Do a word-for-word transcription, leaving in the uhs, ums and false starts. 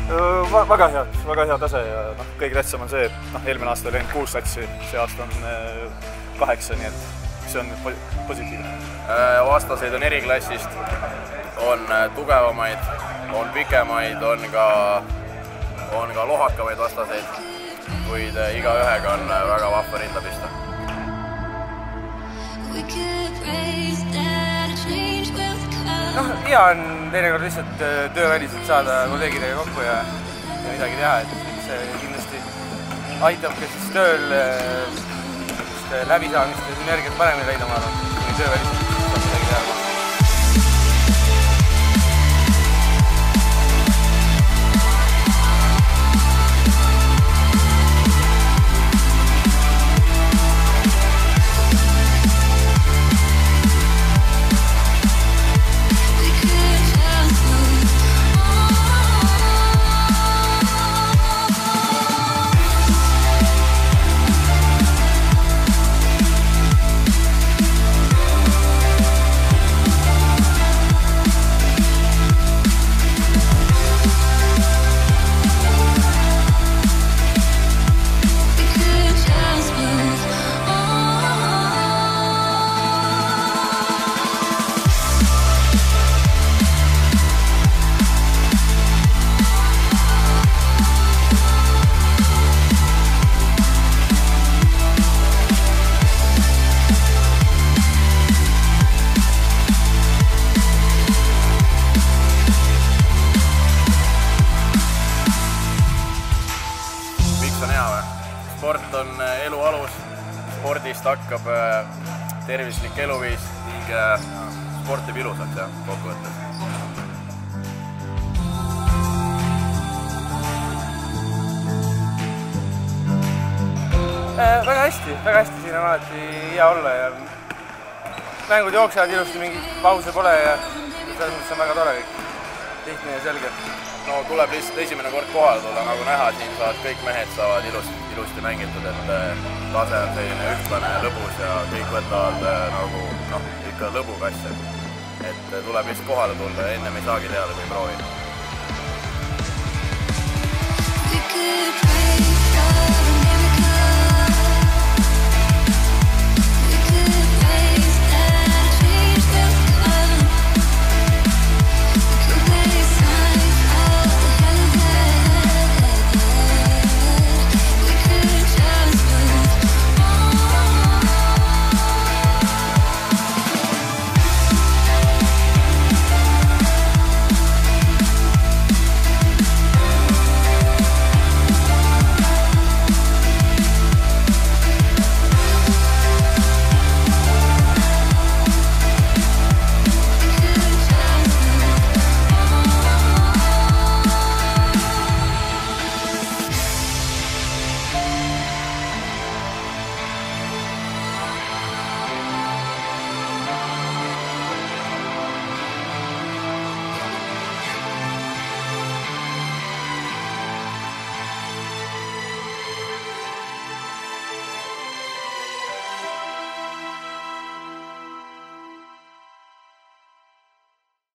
Väga hea, väga hea tase ja noh, kõige tähtsam on see, et noh, eelmine aasta oli ainult kuus satsi, see aasta on kaheksa, nii et see on positiivne. Vastaseid on eri klassist, on tugevamaid, on pikemaid, on ka, on ka lohakamaid vastaseid, kuid iga ühega on väga vahva rinda pista. Noh, hea on teinekord lihtsalt tööväliselt saada kolleegidega kokku ja midagi teha, et see kindlasti aitab ka siis tööl läbisaamist ja sünergiat paremini leida, ma arvan, kui tööväliselt saab midagi teha. Sport on elu alus, spordist hakkab tervislik eluviis ning sport teeb ilusaks ja kokkuvõttes. Väga hästi, väga hästi siin on alati hea olla ja mängud jooksevad ilusti, mingit pause pole ja selles mõttes on väga tore kõik, lihtne ja selge. No tuleb lihtsalt esimene kord kohale tulla, nagu näha, siin saavad kõik mehed saavad ilusti, ilusti mängitud, et tase on selline ühtlane lõbus ja kõik võtavad nagu, noh, ikka lõbukasse. Et tuleb lihtsalt kohale tulla ja ennem ei saagi teada, kui proovida.